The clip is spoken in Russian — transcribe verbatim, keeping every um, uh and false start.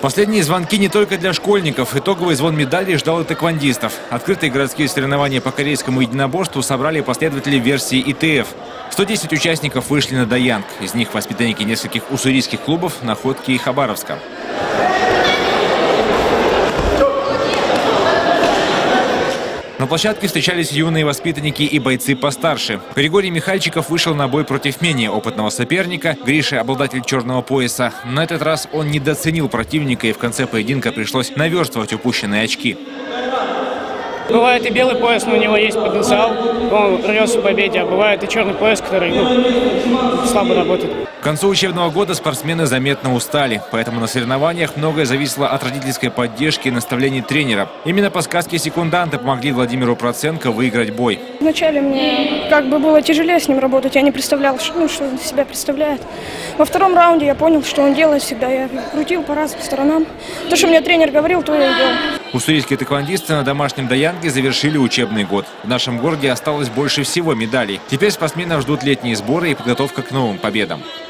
Последние звонки не только для школьников. Итоговый звон медалей ждал и тэквондистов. Открытые городские соревнования по корейскому единоборству собрали последователи версии И Тэ Эф. сто десять участников вышли на Даянг. Из них воспитанники нескольких уссурийских клубов, Находки и Хабаровска. На площадке встречались юные воспитанники и бойцы постарше. Григорий Михальчиков вышел на бой против менее опытного соперника. Гриша – обладатель черного пояса. На этот раз он недооценил противника, и в конце поединка пришлось наверстывать упущенные очки. Бывает и белый пояс, но у него есть потенциал, он рвется в победе, а бывает и черный пояс, который ну, слабо работает. К концу учебного года спортсмены заметно устали, поэтому на соревнованиях многое зависело от родительской поддержки и наставлений тренера. Именно подсказки секунданта помогли Владимиру Проценко выиграть бой. Вначале мне как бы было тяжелее с ним работать, я не представлял, что, ну, что он из себя представляет. Во втором раунде я понял, что он делает всегда, я крутил по разным сторонам. То, что мне тренер говорил, то я и делал. Уссурийские тэквондисты на домашнем Даянге завершили учебный год. В нашем городе осталось больше всего медалей. Теперь спортсменов ждут летние сборы и подготовка к новым победам.